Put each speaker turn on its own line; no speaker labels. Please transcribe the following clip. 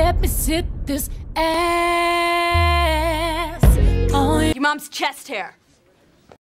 let me sit this ass on
your mom's chest hair.